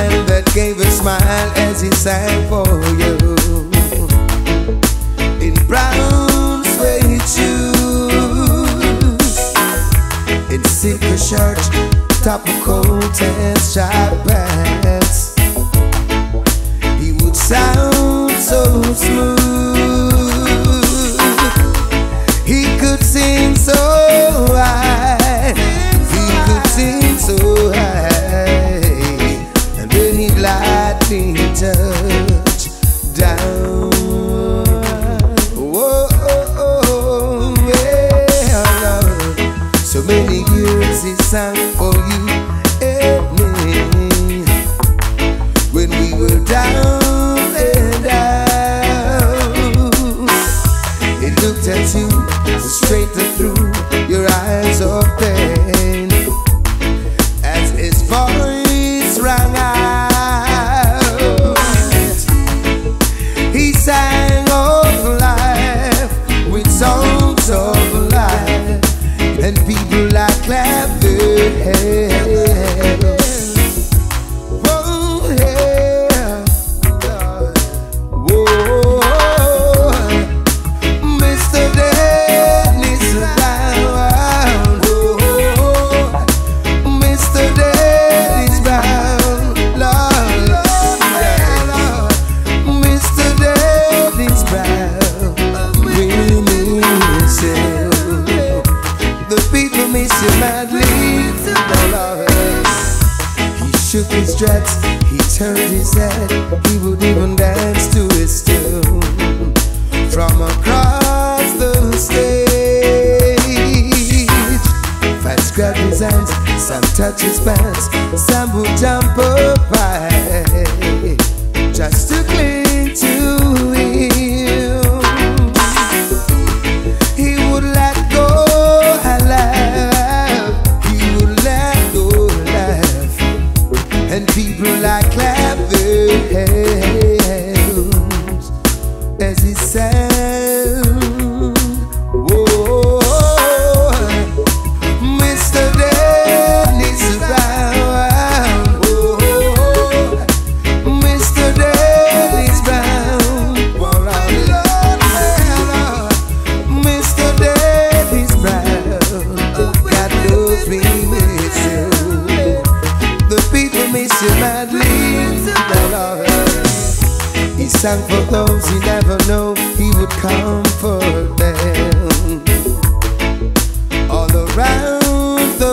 man that gave a smile as he sang for you. In brown suede shoes, in silk shirt, top of coat and sharp pants. He would sound so smooth. He could sing so high. He could sing so high. And then he'd lightly touch down. Whoa, yeah, Lord. So many years he sang for you and me. When we were down and out, he looked at you straight through your eyes of pain as his voice rang out. He sang of life with songs of life, and people like clap their hands. Whoa, yeah. Whoa, Mr. Dennis Brown. Whoa, Mr. Dennis Brown. Lord, Lord, Mr. Dennis Brown. We miss you. The people miss you madly. He shook his dreads, he turned his head, he would even dance to his tune. From across the stage, Fats grabbed his hands, Sam touched his pants, Sam would jump up high just to cling to him. He would let go and laugh, he would let go and laugh, and people like clap their hands as he sang. Whoa, Mr. Dennis Brown. Whoa, Mr. Dennis Brown. Lord, Mr. Dennis Brown. God knows we miss you. The people miss you madly. Lord, he sang for those he never know. He would comfort them all around the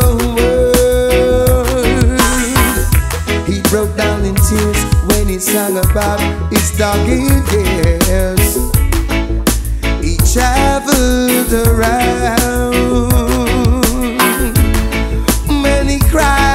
world. He broke down in tears when he sang about his doggy years. He traveled around, many cried.